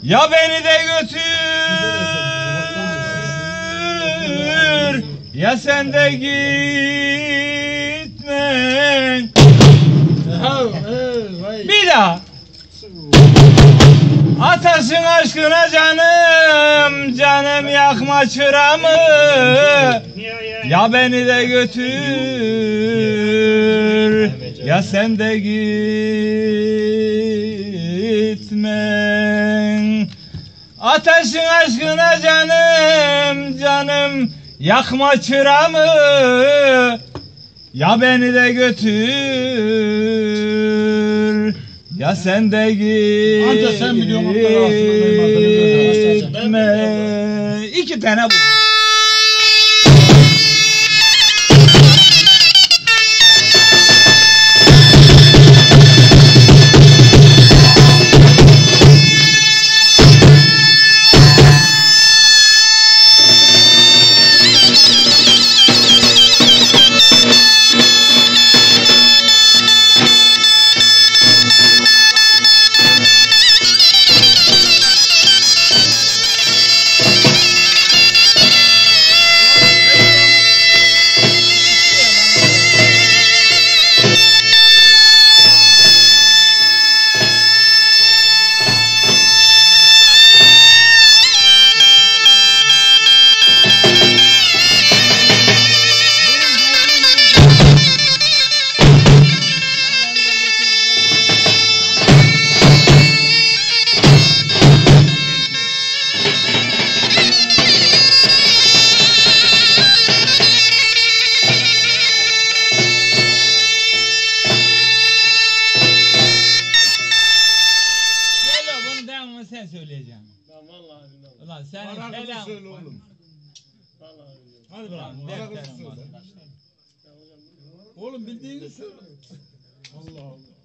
Ya beni de götür, ya sen de gitme. Bir daha. Atasın aşkına canım, canım yakma çıramı. Ya beni de götür, ya sen de gitme. Ateşin aşkına canım, canım yakma çıramı. Ya beni de götür, ya sen de Ancak sen biliyorsun, gitme. İki tane bu. Sen söyleyeceksin. Ben vallahi bilmiyorum. Ulan sen Arakızı söyle oğlum. Vallahi bilmiyorum. Hadi bakalım. Arakızı söyle. Oğlum bildiğini söyle. Allah Allah.